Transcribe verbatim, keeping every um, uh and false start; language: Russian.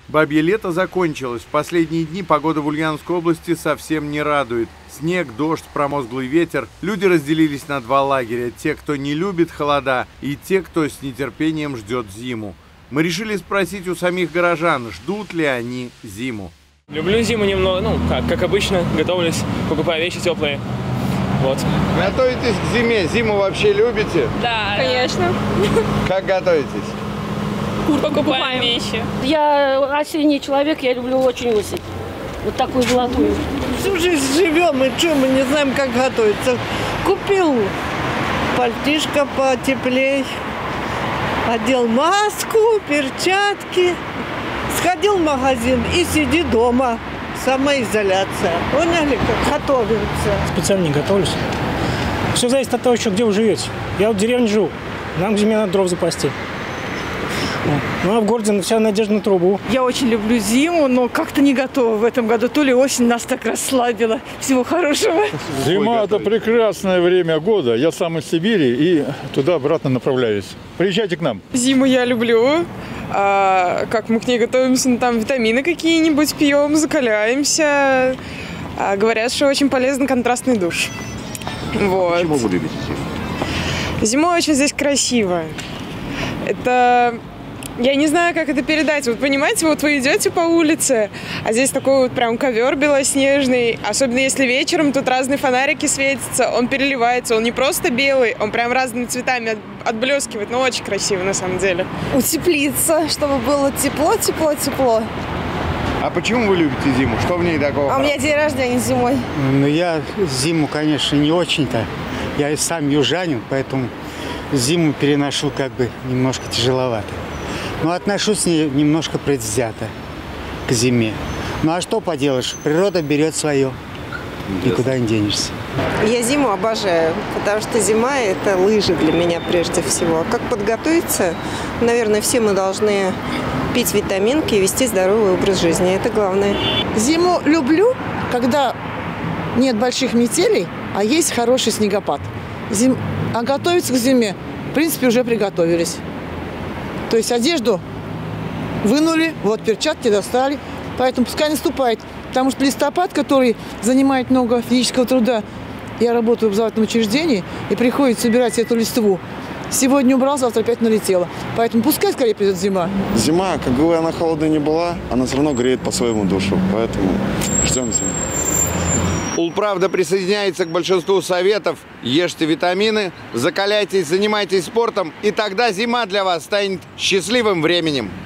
Бабье лето закончилось. В последние дни погода в Ульяновской области совсем не радует. Снег, дождь, промозглый ветер. Люди разделились на два лагеря. Те, кто не любит холода, и те, кто с нетерпением ждет зиму. Мы решили спросить у самих горожан, ждут ли они зиму. Люблю зиму немного, ну, как, как обычно, готовлюсь, покупаю вещи теплые. Вот. Готовитесь к зиме? Зиму вообще любите? Да, конечно. Как готовитесь? Покупаем вещи. Я осенний человек, я люблю очень осень. Вот такую золотую. Всю жизнь живем, и что, мы не знаем, как готовиться. Купил пальтишко потеплей, одел маску, перчатки, сходил в магазин и сиди дома. Самоизоляция. Поняли, как готовимся? Специально не готовлюсь. Все зависит от того, еще где вы живете. Я вот в деревне живу. Нам к зиме надо дров запасти. Ну а в городе вся надежда на трубу. Я очень люблю зиму, но как-то не готова в этом году. То ли осень нас так расслабила. Всего хорошего. Зима – это прекрасное время года. Я сам из Сибири и туда-обратно направляюсь. Приезжайте к нам. Зиму я люблю. А, как мы к ней готовимся? Ну, там витамины какие-нибудь пьем, закаляемся. А, говорят, что очень полезен контрастный душ. Вот. Почему вы любите зиму? Зимой очень здесь красиво. Это... Я не знаю, как это передать. Вот понимаете, вот вы идете по улице, а здесь такой вот прям ковер белоснежный. Особенно если вечером тут разные фонарики светятся, он переливается. Он не просто белый, он прям разными цветами отблескивает. Ну, очень красиво на самом деле. Утеплиться, чтобы было тепло, тепло, тепло. А почему вы любите зиму? Что в ней такого? А у меня день рождения зимой. Ну, я зиму, конечно, не очень-то. Я и сам южанин, поэтому зиму переношу как бы немножко тяжеловато. Но отношусь с ней немножко предвзято к зиме. Ну а что поделаешь, природа берет свое, никуда не денешься. Я зиму обожаю, потому что зима – это лыжи для меня прежде всего. А как подготовиться? Наверное, все мы должны пить витаминки и вести здоровый образ жизни. Это главное. Зиму люблю, когда нет больших метелей, а есть хороший снегопад. Зим... А готовиться к зиме, в принципе, уже приготовились. То есть одежду вынули, вот перчатки достали, поэтому пускай наступает. Потому что листопад, который занимает много физического труда, я работаю в образовательном учреждении, и приходится собирать эту листву. Сегодня убрал, завтра опять налетело. Поэтому пускай скорее придет зима. Зима, как бы она холодной не была, она все равно греет по-своему душу. Поэтому ждем зиму. Улправда присоединяется к большинству советов. Ешьте витамины, закаляйтесь, занимайтесь спортом, и тогда зима для вас станет счастливым временем.